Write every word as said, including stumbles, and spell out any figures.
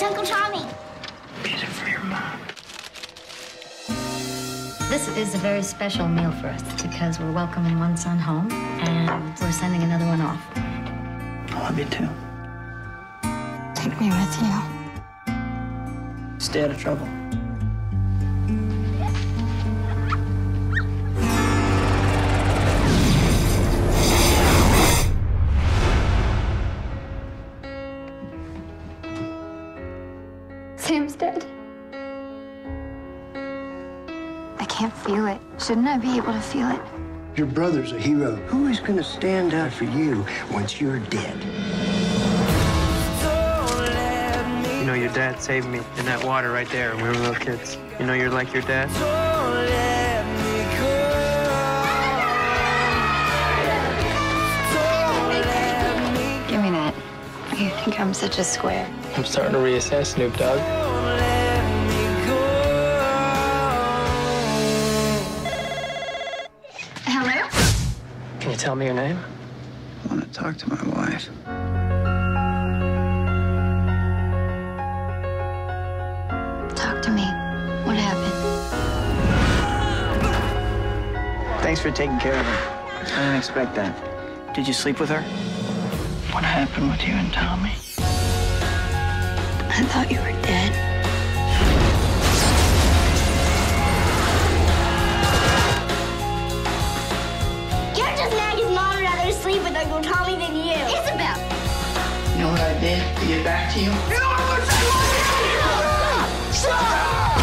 It's Uncle Tommy. Music for your mom. This is a very special meal for us because we're welcoming one son home and we're sending another one off. I love you too. Take me with you. Stay out of trouble. Sam's dead. I can't feel it. Shouldn't I be able to feel it? Your brother's a hero. Who is going to stand up for you once you're dead? You know, your dad saved me in that water right there when we were little kids. You know, you're like your dad. Give me that. You think I'm such a square? I'm starting to reassess, Snoop Dogg. Hello? Can you tell me your name? I want to talk to my wife. Talk to me. What happened? Thanks for taking care of her. I didn't expect that. Did you sleep with her? What happened with you and Tommy? I thought you were dead. You're just mad his mom would rather sleep with Uncle Tommy than you. Isabel! You know what I did to get back to you? You know what I'm saying? Stop!